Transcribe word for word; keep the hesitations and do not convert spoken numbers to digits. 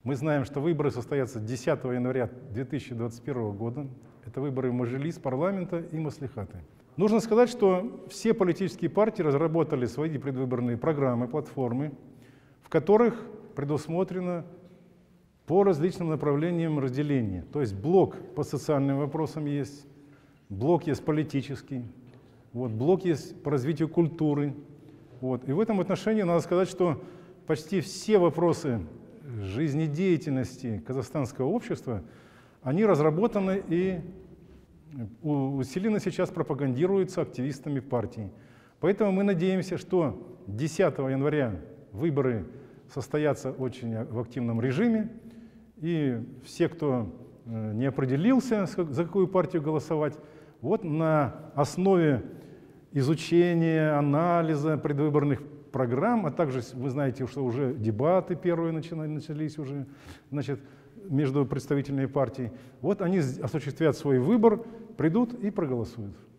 Мы знаем, что выборы состоятся десятого января две тысячи двадцать первого года. Это выборы в Мажилис, парламента и маслихаты. Нужно сказать, что все политические партии разработали свои предвыборные программы, платформы, в которых предусмотрено по различным направлениям разделение. То есть блок по социальным вопросам есть, блок есть политический, вот, блок есть по развитию культуры. Вот. И в этом отношении надо сказать, что почти все вопросы жизнедеятельности казахстанского общества, они разработаны и усиленно сейчас пропагандируются активистами партий. Поэтому мы надеемся, что десятого января выборы состоятся очень в активном режиме, и все, кто не определился, за какую партию голосовать, вот на основе изучения, анализа предвыборных программ, а также вы знаете, что уже дебаты первые начались уже, значит, между представителями партий, вот они осуществят свой выбор, придут и проголосуют.